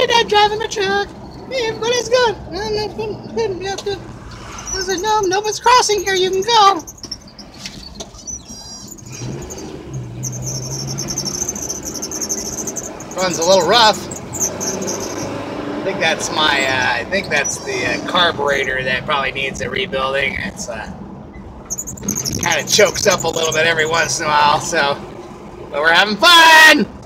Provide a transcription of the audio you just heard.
Hey, Dad driving the truck. Hey, everybody's good. Good. Yeah, good. I said, no, nobody's crossing here. You can go. Runs a little rough. I think that's the carburetor that probably needs a rebuilding. It's kind of chokes up a little bit every once in a while. So, but we're having fun.